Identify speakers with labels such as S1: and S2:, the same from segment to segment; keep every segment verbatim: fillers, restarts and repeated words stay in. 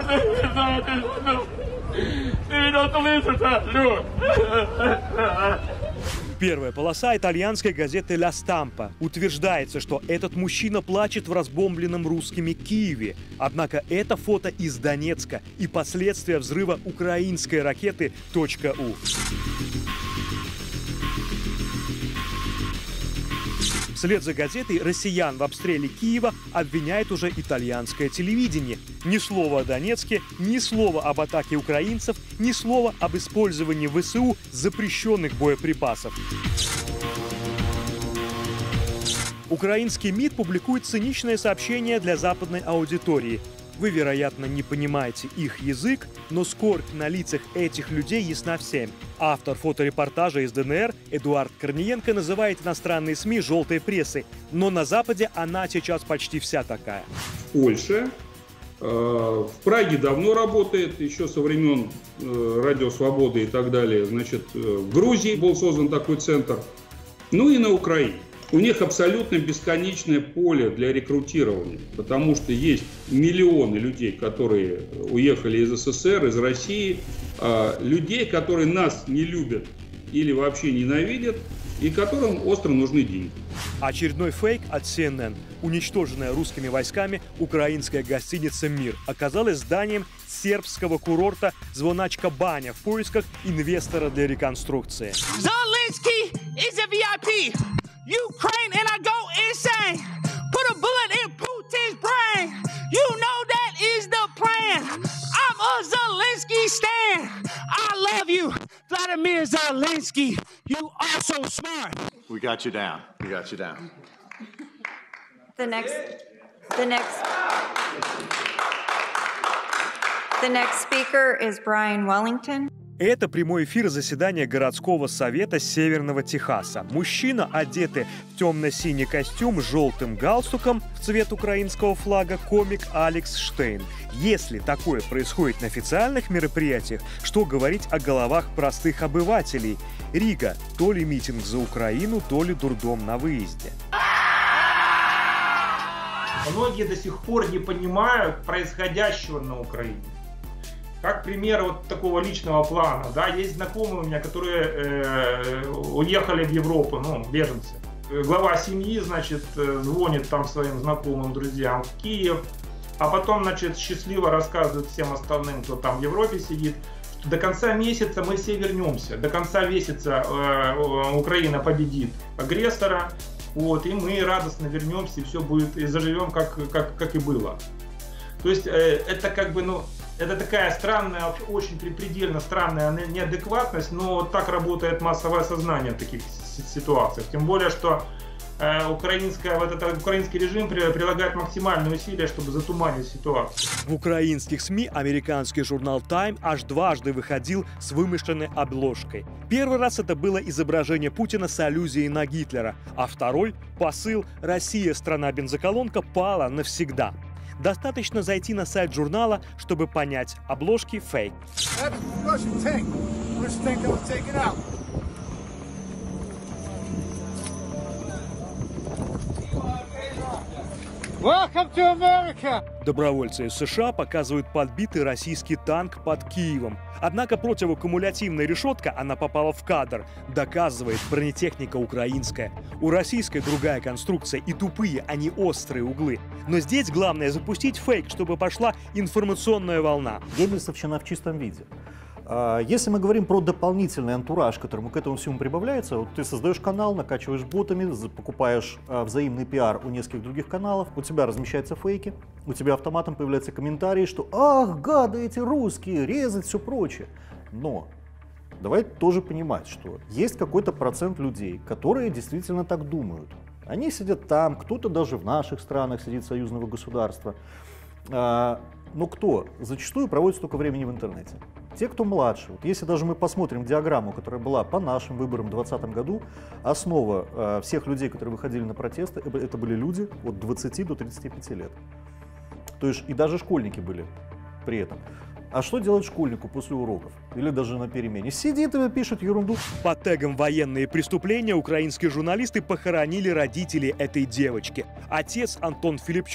S1: Первая полоса итальянской газеты «Ла Стампа». Утверждается, что этот мужчина плачет в разбомбленном русскими Киеве. Однако это фото из Донецка и последствия взрыва украинской ракеты .У. Вслед за газетой россиян в обстреле Киева обвиняет уже итальянское телевидение. Ни слова о Донецке, ни слова об атаке украинцев, ни слова об использовании ВСУ запрещенных боеприпасов. Украинский МИД публикует циничное сообщение для западной аудитории. Вы, вероятно, не понимаете их язык, но скорбь на лицах этих людей ясна всем. Автор фоторепортажа из ДНР Эдуард Корниенко называет иностранные СМИ «желтой прессой», но на Западе она сейчас почти вся такая.
S2: Польша, э, в Праге давно работает, еще со времен э, Радио Свободы и так далее. Значит, э, в Грузии был создан такой центр, ну и на Украине. У них абсолютно бесконечное поле для рекрутирования, потому что есть миллионы людей, которые уехали из СССР, из России, людей, которые нас не любят или вообще ненавидят, и которым остро нужны деньги.
S1: Очередной фейк от Си Эн Эн. Уничтоженная русскими войсками украинская гостиница «Мир» оказалась зданием сербского курорта Звоначка Баня в поисках инвестора для реконструкции.
S3: Zelensky is a ви ай пи. Ukraine and I go insane. Put a bullet in Putin's brain. You know that is the plan. I'm a Zelensky stan. I love you, Vladimir Zelensky. You are so smart.
S4: We got you down. We got you down.
S5: The next, the next, the next speaker is Brian Wellington.
S1: Это прямой эфир заседания городского совета Северного Техаса. Мужчина, одетый в темно-синий костюм с желтым галстуком в цвет украинского флага, комик Алекс Штейн. Если такое происходит на официальных мероприятиях, что говорить о головах простых обывателей? Рига – то ли митинг за Украину, то ли дурдом на выезде.
S6: Многие до сих пор не понимают происходящего на Украине. Как пример вот такого личного плана, да, есть знакомые у меня, которые э, уехали в Европу, ну, беженцы. Глава семьи, значит, звонит там своим знакомым, друзьям в Киев, а потом, значит, счастливо рассказывает всем остальным, кто там в Европе сидит, что до конца месяца мы все вернемся, до конца месяца э, Украина победит агрессора, вот, и мы радостно вернемся, и все будет, и заживем, как, как, как и было. То есть э, это как бы, ну, это такая странная, очень предельно странная неадекватность, но так работает массовое сознание в таких ситуациях. Тем более, что э, украинская, вот это, украинский режим прилагает максимальные усилия, чтобы затуманить ситуацию.
S1: В украинских СМИ американский журнал Time аж дважды выходил с вымышленной обложкой. Первый раз это было изображение Путина с аллюзией на Гитлера, а второй – посыл «Россия, страна-бензоколонка, пала навсегда». Достаточно зайти на сайт журнала, чтобы понять, обложки фейк.
S7: Welcome to America!
S1: Добровольцы из США показывают подбитый российский танк под Киевом. Однако противоаккумулятивная решетка, она попала в кадр, доказывает бронетехника украинская. У российской другая конструкция и тупые, а не острые углы. Но здесь главное запустить фейк, чтобы пошла информационная волна.
S8: Геббельсовщина в чистом виде. Если мы говорим про дополнительный антураж, который к этому всему прибавляется, вот ты создаешь канал, накачиваешь ботами, покупаешь взаимный пиар у нескольких других каналов, у тебя размещаются фейки, у тебя автоматом появляются комментарии, что «Ах, гады эти русские, резать, все прочее». Но давай тоже понимать, что есть какой-то процент людей, которые действительно так думают. Они сидят там, кто-то даже в наших странах сидит, союзного государства. Но кто зачастую проводит столько времени в интернете? Те, кто младше. Вот если даже мы посмотрим диаграмму, которая была по нашим выборам в двадцатом году, основа э, всех людей, которые выходили на протесты, это были люди от двадцати до тридцати пяти лет. То есть и даже школьники были при этом. А что делать школьнику после уроков? Или даже на перемене? Сидит и пишет ерунду.
S1: Под тегом «Военные преступления» украинские журналисты похоронили родителей этой девочки. Отец Антон Филипчук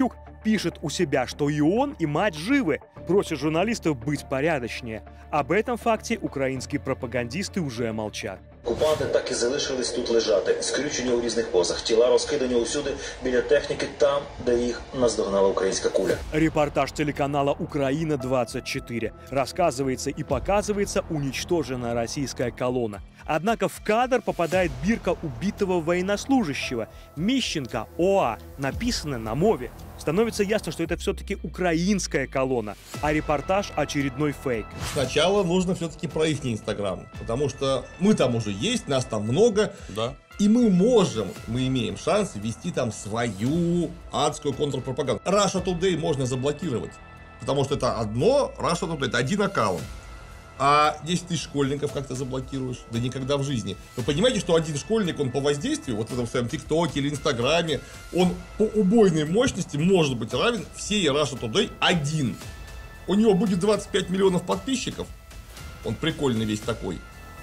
S1: пишет у себя, что и он, и мать живы, просит журналистов быть порядочнее. Об этом факте украинские пропагандисты уже молчат.
S7: Окупанти так і залишились тут лежати, скрючені у різних позах. Тіла розкидані усюди біля техніки, там, де їх наздогнала українська куля.
S1: Репортаж телеканала «Украина двадцать четыре». Рассказывается и показывается уничтоженная российская колонна. Однако в кадр попадает бирка убитого военнослужащего. Мищенко ОА, написано на мове. Становится ясно, что это все-таки украинская колонна, а репортаж – очередной фейк.
S9: Сначала нужно все-таки про их Инстаграм, потому что мы там уже есть, нас там много, да. И мы можем, мы имеем шанс ввести там свою адскую контрпропаганду. Russia Today можно заблокировать, потому что это одно, Russia Today, это один аккаунт. А десять тысяч школьников как ты заблокируешь? Да никогда в жизни. Вы понимаете, что один школьник, он по воздействию, вот в этом своем ТикТоке или Инстаграме, он по убойной мощности может быть равен всей Russia Today один. У него будет двадцать пять миллионов подписчиков. Он прикольный весь такой.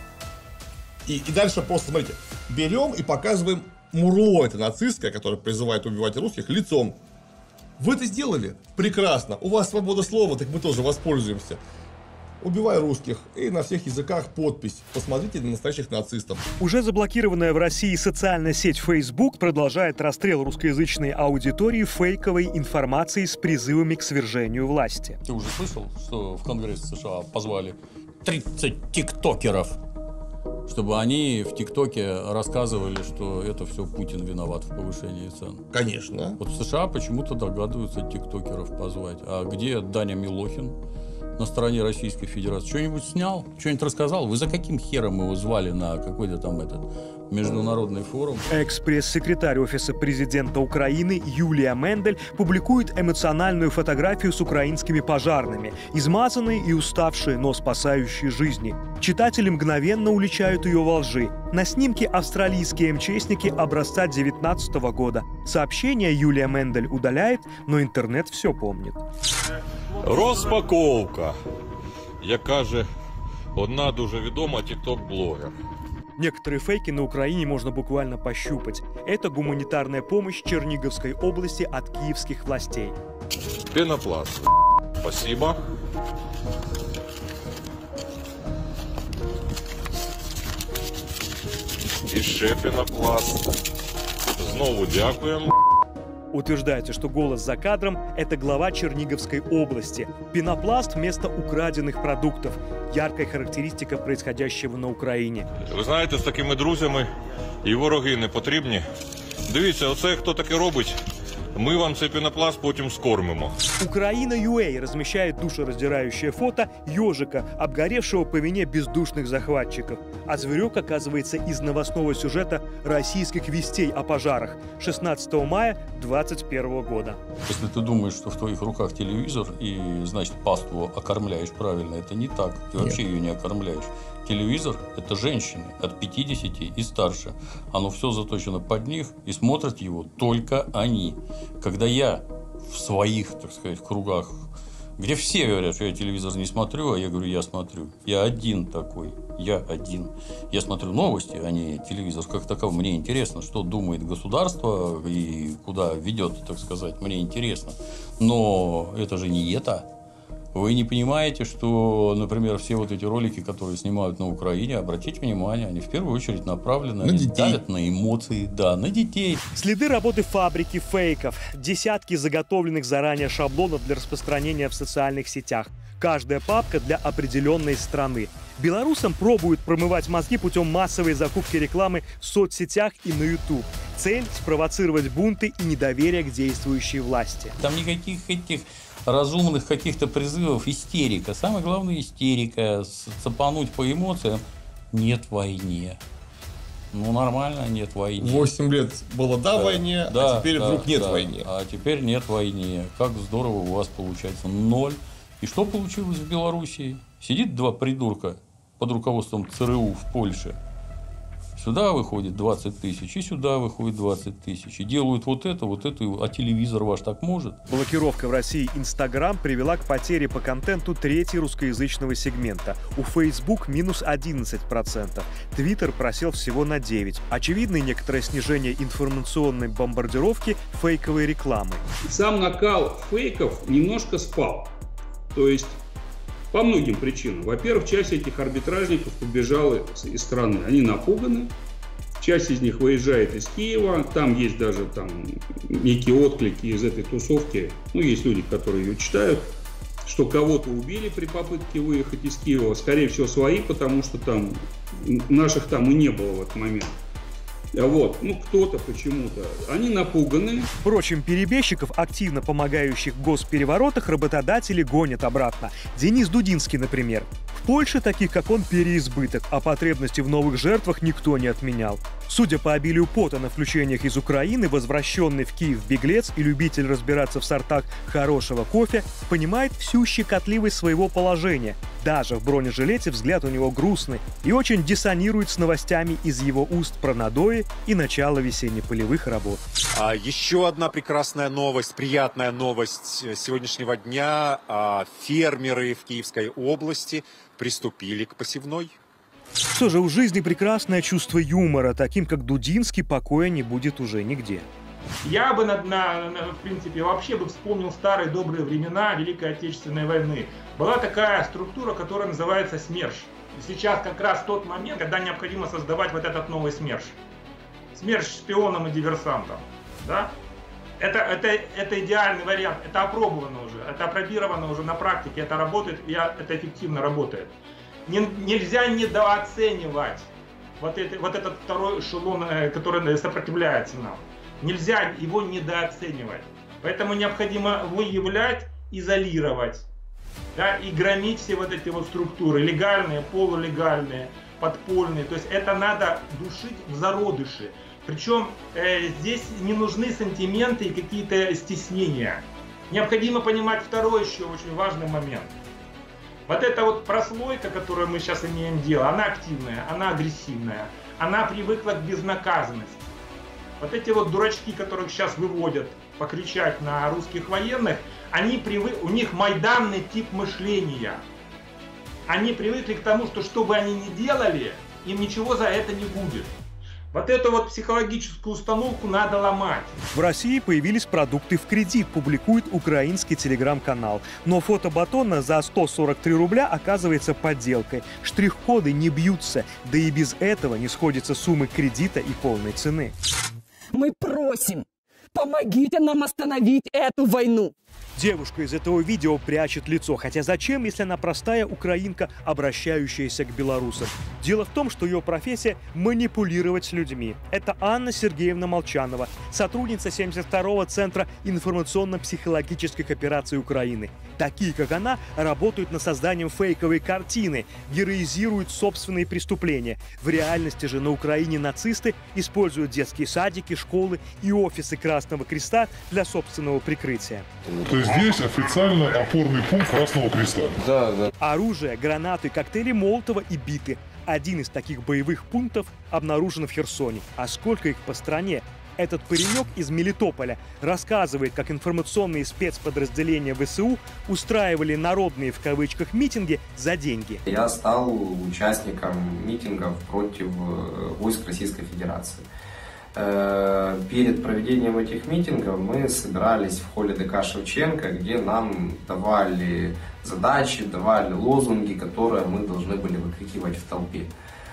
S9: И, и дальше просто, смотрите, берем и показываем мурло это нацистское, которое призывает убивать русских, лицом. Вы это сделали? Прекрасно. У вас свобода слова, так мы тоже воспользуемся. Убивай русских. И на всех языках подпись. Посмотрите на настоящих нацистов.
S1: Уже заблокированная в России социальная сеть Facebook продолжает расстрел русскоязычной аудитории фейковой информацией с призывами к свержению власти.
S10: Ты уже слышал, что в Конгресс США позвали тридцать тиктокеров, чтобы они в ТикТоке рассказывали, что это все Путин виноват в повышении цен?
S9: Конечно.
S10: Вот в США почему-то догадываются тиктокеров позвать. А где Даня Милохин? На стороне Российской Федерации. Что-нибудь снял? Что-нибудь рассказал? Вы за каким хером его звали на какой-то там этот международный форум?
S1: Экс-пресс-секретарь Офиса президента Украины Юлия Мендель публикует эмоциональную фотографию с украинскими пожарными, измазанные и уставшие, но спасающие жизни. Читатели мгновенно уличают ее во лжи. На снимке австралийские МЧСники образца девятнадцатого года. Сообщение Юлия Мендель удаляет, но интернет все помнит.
S11: Розпаковка, як каже одна дуже відома тікток-блогер.
S1: Некоторые фейки на Украине можно буквально пощупать. Это гуманитарная помощь Черниговской области от киевских властей.
S11: Пенопласт. Спасибо. І ще пенопласт. Знову дякуємо.
S1: Утверждается, что голос за кадром – это глава Черниговской области. Пенопласт вместо украденных продуктов. Яркая характеристика происходящего на Украине.
S11: Ви знаєте, з такими друзями і вороги не потрібні. Дивіться, оце хто таке робить, мы вам цей пенопласт потім скормимо.
S1: Украина.ua размещает душераздирающее фото ежика, обгоревшего по вине бездушных захватчиков. А зверек оказывается из новостного сюжета российских вестей о пожарах шестнадцатого мая двадцать первого года.
S10: Если ты думаешь, что в твоих руках телевизор и, значит, паству окормляешь правильно, это не так. Ты вообще ее не окормляешь. Телевизор – это женщины от пятидесяти и старше. Оно все заточено под них, и смотрят его только они. Когда я в своих, так сказать, кругах, где все говорят, что я телевизор не смотрю, а я говорю, я смотрю. Я один такой, я один. Я смотрю новости, а не телевизор как таковой. Мне интересно, что думает государство и куда ведет, так сказать, мне интересно. Но это же не это. Вы не понимаете, что, например, все вот эти ролики, которые снимают на Украине, обратите внимание, они в первую очередь направлены, они давят на эмоции, да, на детей.
S1: Следы работы фабрики фейков, десятки заготовленных заранее шаблонов для распространения в социальных сетях. Каждая папка для определенной страны. Белорусам пробуют промывать мозги путем массовой закупки рекламы в соцсетях и на YouTube. Цель – спровоцировать бунты и недоверие к действующей власти.
S10: Там никаких этих разумных каких-то призывов, истерика. Самое главное истерика, цепануть по эмоциям. Нет войне. Ну, нормально, нет войны.
S9: Восемь лет было да, да войне,
S10: да,
S9: а теперь
S10: да,
S9: вдруг нет
S10: да.
S9: войны.
S10: А теперь нет войны. Как здорово у вас получается. Ноль. И что получилось в Белоруссии? Сидит два придурка под руководством ЦРУ в Польше. Сюда выходит двадцать тысяч, и сюда выходит двадцать тысяч. И делают вот это, вот это, а телевизор ваш так может?
S1: Блокировка в России Инстаграм привела к потере по контенту трети русскоязычного сегмента. У Facebook минус одиннадцать процентов. Твиттер просел всего на девять процентов. Очевидно, некоторое снижение информационной бомбардировки фейковой рекламы.
S2: Сам накал фейков немножко спал. То есть по многим причинам. Во-первых, часть этих арбитражников побежала из страны. Они напуганы. Часть из них выезжает из Киева. Там есть даже там некие отклики из этой тусовки. Ну, есть люди, которые ее читают, что кого-то убили при попытке выехать из Киева. Скорее всего, свои, потому что там наших там и не было в этот момент. Вот, ну кто-то почему-то, они напуганы.
S1: Впрочем, перебежчиков, активно помогающих в госпереворотах, работодатели гонят обратно. Денис Дудинский, например. В Польше таких, как он, переизбыток, а потребности в новых жертвах никто не отменял. Судя по обилию пота на включениях из Украины, возвращенный в Киев беглец и любитель разбираться в сортах хорошего кофе понимает всю щекотливость своего положения. Даже в бронежилете взгляд у него грустный и очень диссонирует с новостями из его уст про надои и начало весенне-полевых работ.
S12: А еще одна прекрасная новость, приятная новость сегодняшнего дня. А, фермеры в Киевской области приступили к посевной.
S1: Что же, у жизни прекрасное чувство юмора, таким как Дудинский, покоя не будет уже нигде.
S6: Я бы, на, на, на, в принципе, вообще бы вспомнил старые добрые времена Великой Отечественной войны. Была такая структура, которая называется СМЕРШ. И сейчас как раз тот момент, когда необходимо создавать вот этот новый СМЕРШ. СМЕРШ шпионам и диверсантам. Да? Это, это, это идеальный вариант, это опробовано уже, это опробировано уже на практике, это работает, и это эффективно работает. Не, нельзя недооценивать вот, это, вот этот второй эшелон, который сопротивляется нам. Нельзя его недооценивать. Поэтому необходимо выявлять, изолировать, да, и громить все вот эти вот структуры, легальные, полулегальные, подпольные. То есть это надо душить в зародыши. Причем э, здесь не нужны сантименты и какие-то стеснения. Необходимо понимать второй еще очень важный момент. Вот эта вот прослойка, которую мы сейчас имеем дело, она активная, она агрессивная, она привыкла к безнаказанности. Вот эти вот дурачки, которых сейчас выводят покричать на русских военных, они привы... у них майданный тип мышления. Они привыкли к тому, что что бы они ни делали, им ничего за это не будет. Вот эту вот психологическую установку надо ломать.
S1: В России появились продукты в кредит, публикует украинский телеграм-канал. Но фото батона за сто сорок три рубля оказывается подделкой. Штрих-коды не бьются, да и без этого не сходятся суммы кредита и полной цены.
S13: Мы просим, помогите нам остановить эту войну.
S1: Девушка из этого видео прячет лицо. Хотя зачем, если она простая украинка, обращающаяся к белорусам? Дело в том, что ее профессия – манипулировать людьми. Это Анна Сергеевна Молчанова, сотрудница семьдесят второго Центра информационно-психологических операций Украины. Такие, как она, работают над созданием фейковой картины, героизируют собственные преступления. В реальности же на Украине нацисты используют детские садики, школы и офисы Красного Креста для собственного прикрытия.
S14: То есть здесь официально опорный пункт Красного Креста. Да, да.
S1: Оружие, гранаты, коктейли Молотова и биты. Один из таких боевых пунктов обнаружен в Херсоне. А сколько их по стране? Этот паренек из Мелитополя рассказывает, как информационные спецподразделения ВСУ устраивали народные в кавычках митинги за деньги.
S15: Я стал участником митингов против войск Российской Федерации. Перед проведением этих митингов мы собирались в холле ДК Шевченко, где нам давали задачи, давали лозунги, которые мы должны были выкрикивать в толпе.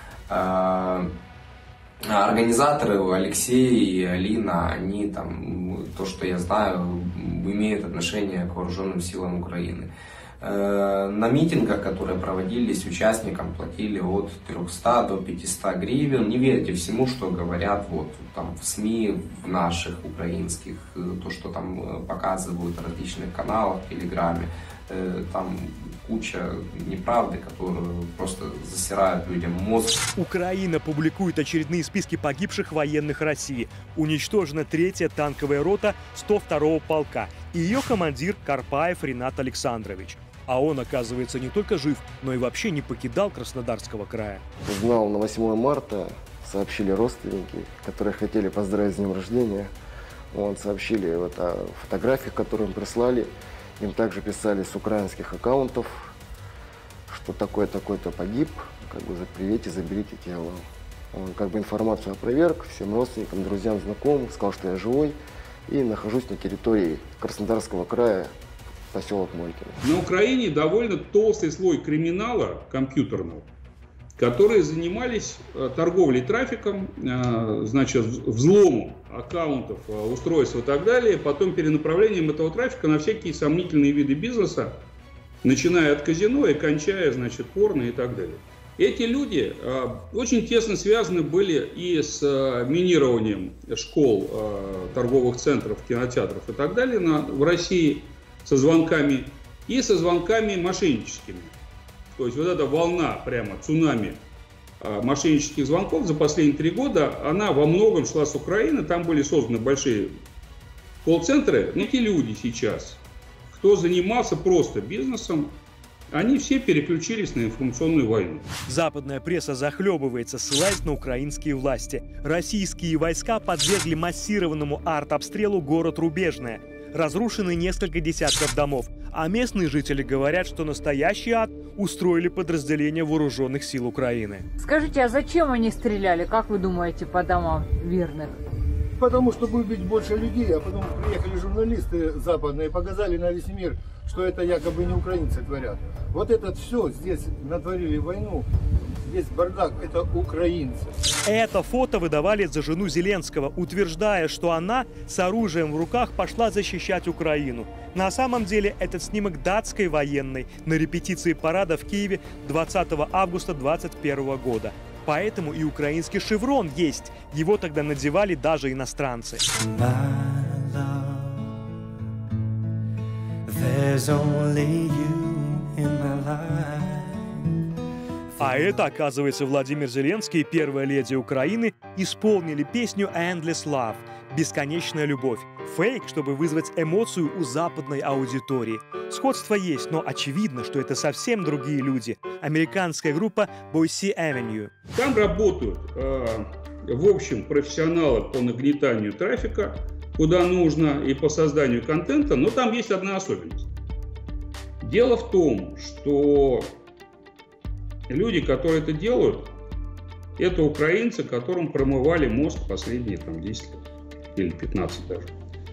S15: Организаторы Алексей и Алина, они там, то, что я знаю, имеют отношение к вооруженным силам Украины. На митингах, которые проводились, участникам платили от трёхсот до пятисот гривен. Не верьте всему, что говорят вот, там, в СМИ, в наших украинских, то, что там показывают в различных каналах, в Телеграме. Там куча неправды, которую просто засирают людям мозг.
S1: Украина публикует очередные списки погибших военных России. Уничтожена третья танковая рота сто второго полка и ее командир Карпаев Ренат Александрович. А он, оказывается, не только жив, но и вообще не покидал Краснодарского края.
S16: Знал на восьмое марта сообщили родственники, которые хотели поздравить с днем рождения. Вот, сообщили вот о фотографиях, которые им прислали. Им также писали с украинских аккаунтов, что такой-такой-то погиб, как бы привете, заберите тело. Он как бы информацию опроверг всем родственникам, друзьям, знакомым, сказал, что я живой и нахожусь на территории Краснодарского края, поселок Молькино.
S2: На Украине довольно толстый слой криминала компьютерного, которые занимались торговлей трафиком, значит, взломом аккаунтов, устройств и так далее, потом перенаправлением этого трафика на всякие сомнительные виды бизнеса, начиная от казино и кончая, значит, порно и так далее. Эти люди э, очень тесно связаны были и с э, минированием школ, э, торговых центров, кинотеатров и так далее на, в России, со звонками, и со звонками мошенническими. То есть вот эта волна, прямо цунами э, мошеннических звонков за последние три года, она во многом шла с Украины, там были созданы большие колл-центры. Но эти люди сейчас, кто занимался просто бизнесом, они все переключились на информационную войну.
S1: Западная пресса захлебывается, ссылаясь на украинские власти. Российские войска подвергли массированному артобстрелу город Рубежное. Разрушены несколько десятков домов. А местные жители говорят, что настоящий ад устроили подразделения вооруженных сил Украины.
S17: Скажите, а зачем они стреляли, как вы думаете, по домам мирных?
S18: Потому что убить больше людей, а потом приехали журналисты западные и показали на весь мир, что это якобы не украинцы творят. Вот это все здесь натворили войну, весь бардак, это украинцы.
S1: Это фото выдавали за жену Зеленского, утверждая, что она с оружием в руках пошла защищать Украину. На самом деле этот снимок датской военной на репетиции парада в Киеве двадцатого августа две тысячи двадцать первого года. Поэтому и украинский шеврон есть. Его тогда надевали даже иностранцы. А это, оказывается, Владимир Зеленский и первая леди Украины исполнили песню «Endless Love» – «Бесконечная любовь». Фейк, чтобы вызвать эмоцию у западной аудитории. Сходство есть, но очевидно, что это совсем другие люди. Американская группа Boise Avenue.
S2: Там работают, э, в общем, профессионалы по нагнетанию трафика, куда нужно, и по созданию контента, но там есть одна особенность. Дело в том, что люди, которые это делают, это украинцы, которым промывали мозг последние там, десять лет или пятнадцать даже.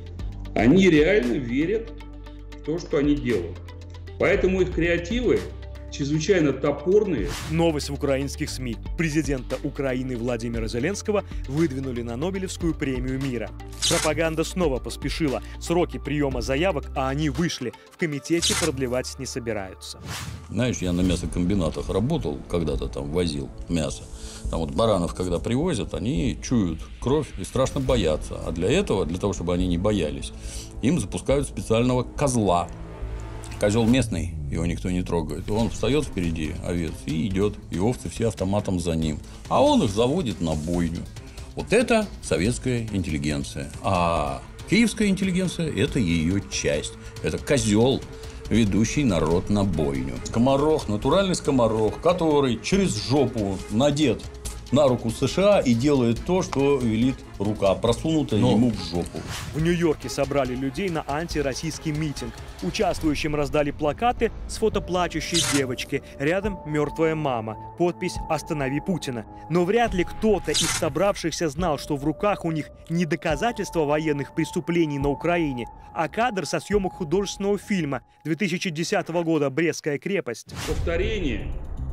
S2: Они реально верят в то, что они делают. Поэтому их креативы чрезвычайно топорные.
S1: Новость в украинских СМИ. Президента Украины Владимира Зеленского выдвинули на Нобелевскую премию мира. Пропаганда снова поспешила. Сроки приема заявок, а они вышли. В комитете продлевать не собираются.
S10: Знаешь, я на мясокомбинатах работал, когда-то там возил мясо. Там вот баранов, когда привозят, они чуют кровь и страшно боятся. А для этого, для того, чтобы они не боялись, им запускают специального козла. Козел местный, его никто не трогает. Он встает впереди овец и идет. И овцы все автоматом за ним. А он их заводит на бойню. Вот это советская интеллигенция. А киевская интеллигенция – это ее часть. Это козел, ведущий народ на бойню. Скоморох, натуральный скоморох, который через жопу надет на руку США и делает то, что велит рука, просунутая Но. ему в жопу.
S1: В Нью-Йорке собрали людей на антироссийский митинг. Участвующим раздали плакаты с фото плачущей девочки. Рядом мертвая мама. Подпись «Останови Путина». Но вряд ли кто-то из собравшихся знал, что в руках у них не доказательства военных преступлений на Украине, а кадр со съемок художественного фильма две тысячи десятого года «Брестская крепость».
S2: Повторение,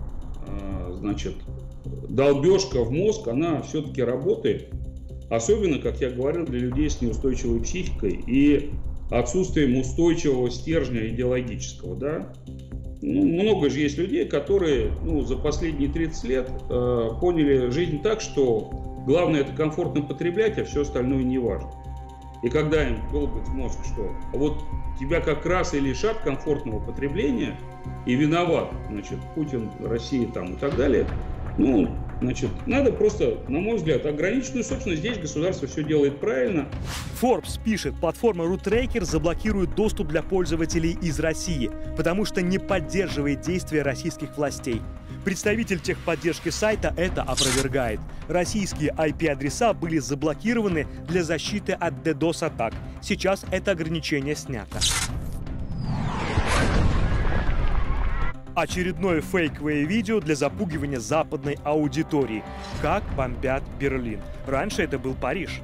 S2: значит, долбежка в мозг, она все-таки работает. Особенно, как я говорил, для людей с неустойчивой психикой и отсутствием устойчивого стержня идеологического. Да? Ну, много же есть людей, которые ну, за последние тридцать лет э, поняли жизнь так, что главное это комфортно потреблять, а все остальное не важно. И когда им долбят в мозг, что вот тебя как раз и лишат комфортного потребления, и виноват, значит, Путин, Россия там и так далее, ну, Значит, надо просто, на мой взгляд, ограниченную собственность. Здесь государство все делает правильно.
S1: Forbes пишет, платформа RootRacker заблокирует доступ для пользователей из России, потому что не поддерживает действия российских властей. Представитель техподдержки сайта это опровергает. Российские ай пи-адреса были заблокированы для защиты от DDoS-атак. Сейчас это ограничение снято. Очередное фейковое видео для запугивания западной аудитории. Как бомбят Берлин. Раньше это был Париж.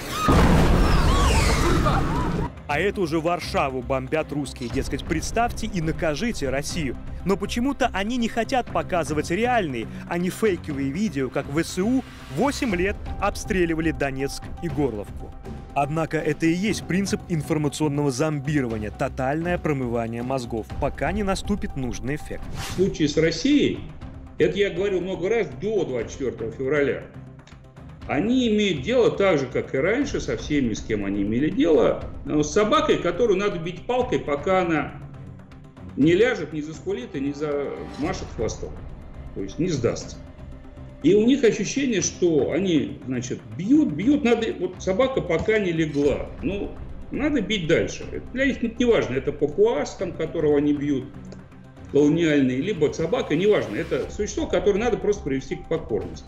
S1: А это уже Варшаву бомбят русские. Дескать, представьте и накажите Россию. Но почему-то они не хотят показывать реальные, а не фейковые видео, как ВСУ восемь лет обстреливали Донецк и Горловку. Однако это и есть принцип информационного зомбирования, тотальное промывание мозгов, пока не наступит нужный эффект.
S2: В случае с Россией, это я говорил много раз до двадцать четвёртого февраля, они имеют дело так же, как и раньше, со всеми, с кем они имели дело, с собакой, которую надо бить палкой, пока она не ляжет, не заскулит и не замашет хвостом, то есть не сдастся. И у них ощущение, что они, значит, бьют, бьют, надо, вот собака пока не легла, ну, надо бить дальше. Для них не важно, это папуас, там, которого они бьют, колониальный, либо собака, неважно, это существо, которое надо просто привести к покорности.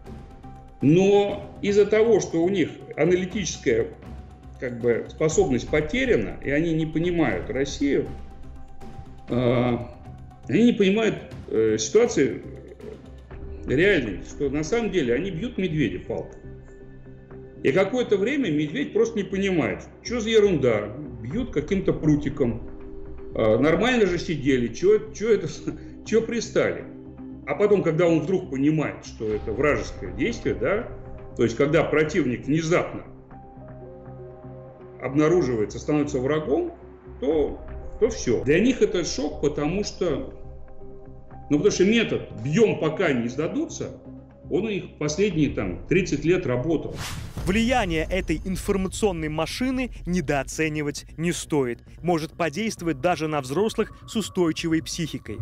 S2: Но из-за того, что у них аналитическая, как бы, способность потеряна, и они не понимают Россию, э, они не понимают э, ситуации реальной, что на самом деле они бьют медведя палкой. И какое-то время медведь просто не понимает, что за ерунда, бьют каким-то прутиком, э, нормально же сидели, что это, что пристали. А потом, когда он вдруг понимает, что это вражеское действие, да, то есть когда противник внезапно обнаруживается, становится врагом, то, то все. Для них это шок, потому что, ну, потому что метод «бьем, пока не сдадутся», он у них последние там, тридцать лет работал.
S1: Влияние этой информационной машины недооценивать не стоит. Может подействовать даже на взрослых с устойчивой психикой.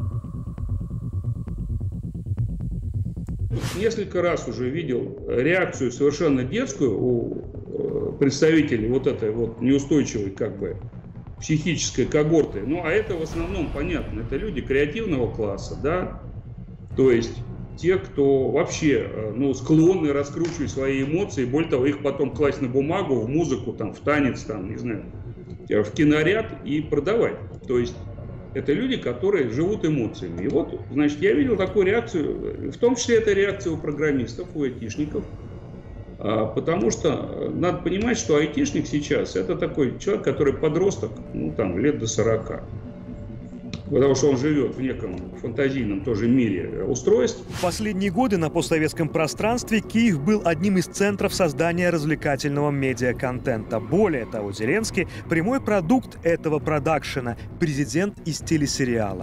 S2: Несколько раз уже видел реакцию совершенно детскую у представителей вот этой вот неустойчивой, как бы, психической когорты. Ну, а это в основном, понятно, это люди креативного класса, да, то есть те, кто вообще, ну, склонны раскручивать свои эмоции, более того, их потом класть на бумагу, в музыку, там, в танец, там, не знаю, в киноряд и продавать. То есть это люди, которые живут эмоциями. И вот, значит, я видел такую реакцию, в том числе это реакция у программистов, у айтишников, потому что надо понимать, что айтишник сейчас это такой человек, который подросток, ну, там, лет до сорока. Потому что он живет в неком фантазийном тоже мире устройств.
S1: В последние годы на постсоветском пространстве Киев был одним из центров создания развлекательного медиаконтента. Более того, Зеленский – прямой продукт этого продакшена, президент из телесериала.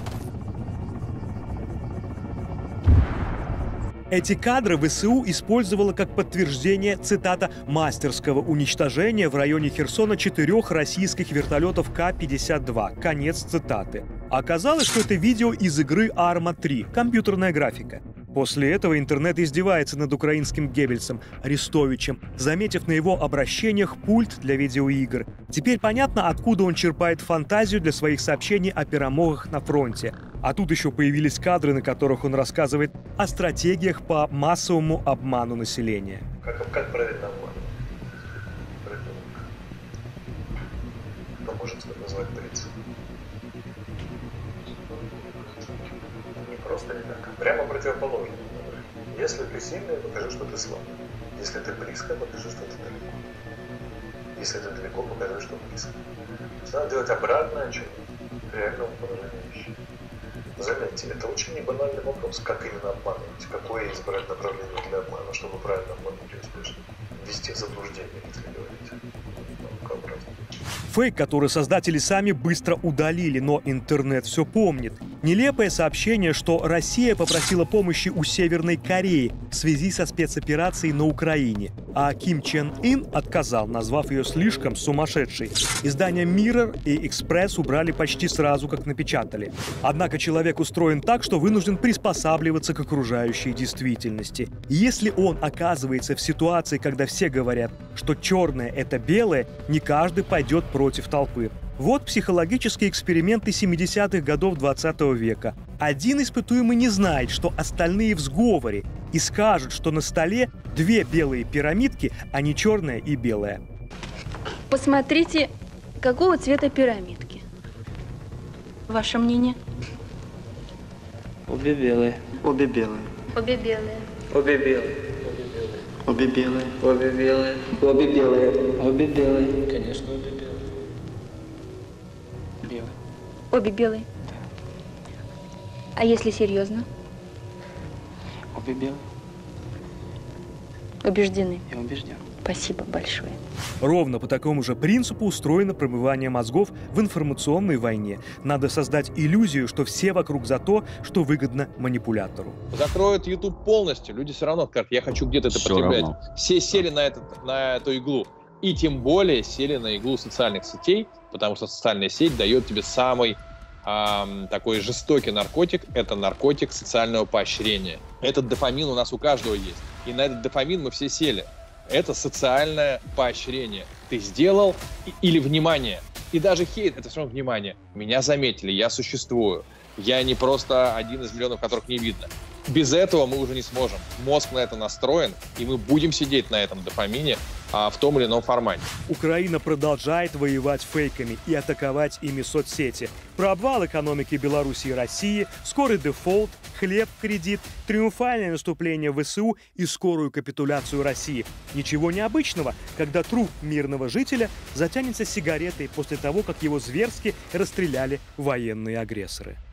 S1: Эти кадры ВСУ использовала как подтверждение, цитата, «мастерского уничтожения в районе Херсона четырех российских вертолетов Ка пятьдесят два». Конец цитаты. Оказалось, что это видео из игры Арма три, компьютерная графика. После этого интернет издевается над украинским Геббельсом, Арестовичем, заметив на его обращениях пульт для видеоигр. Теперь понятно, откуда он черпает фантазию для своих сообщений о перемогах на фронте. А тут еще появились кадры, на которых он рассказывает о стратегиях по массовому обману населения.
S19: Как, как правильно обманывать? Кто может назвать принцип? Не просто никак. Прямо противоположно. Если ты сильный, покажи, что ты слабый. Если ты близко, покажи, что ты далеко. Если ты далеко, покажи, что близко. Надо делать обратное, чем реальному положению вещей. Заметьте, это очень небанальный вопрос, как именно обманывать, какое избрать направление для обмана, чтобы правильно обмануть и успешно. Ввести в заблуждение, если говорить.
S1: Фейк, который создатели сами быстро удалили, но интернет все помнит. Нелепое сообщение, что Россия попросила помощи у Северной Кореи в связи со спецоперацией на Украине, а Ким Чен Ын отказал, назвав ее слишком сумасшедшей. Издания Mirror и Express убрали почти сразу, как напечатали. Однако человек устроен так, что вынужден приспосабливаться к окружающей действительности. И если он оказывается в ситуации, когда все говорят, что черное — это белое, не каждый пойдет против толпы. Вот психологические эксперименты семидесятых годов двадцатого века. Один испытуемый не знает, что остальные в сговоре, и скажут, что на столе две белые пирамидки, а не черная и белая.
S20: Посмотрите, какого цвета пирамидки. Ваше мнение?
S21: Обе белые. Обе белые.
S20: Обе белые.
S21: Обе белые. Обе белые. Обе белые. Обе белые. Обе белые. Конечно, обе белые. Белые.
S20: Обе белые. А если серьезно?
S21: Обе белые.
S20: Убеждены?
S21: Я убежден.
S20: Спасибо большое.
S1: Ровно по такому же принципу устроено промывание мозгов в информационной войне. Надо создать иллюзию, что все вокруг за то, что выгодно манипулятору.
S22: Закроют YouTube полностью, люди все равно скажут, я хочу где-то это потреблять. Все сели на, этот, на эту иглу. И тем более сели на иглу социальных сетей, потому что социальная сеть дает тебе самый эм, такой жестокий наркотик. Это наркотик социального поощрения. Этот дофамин у нас у каждого есть. И на этот дофамин мы все сели. Это социальное поощрение. Ты сделал или внимание. И даже хейт — это все равно внимание. Меня заметили, я существую. Я не просто один из миллионов, которых не видно. Без этого мы уже не сможем. Мозг на это настроен, и мы будем сидеть на этом дофамине а, в том или ином формате.
S1: Украина продолжает воевать фейками и атаковать ими соцсети. Про обвал экономики Беларуси и России, скорый дефолт, хлеб в кредит, триумфальное наступление ВСУ и скорую капитуляцию России. Ничего необычного, когда труп мирного жителя затянется сигаретой после того, как его зверски расстреляли военные агрессоры.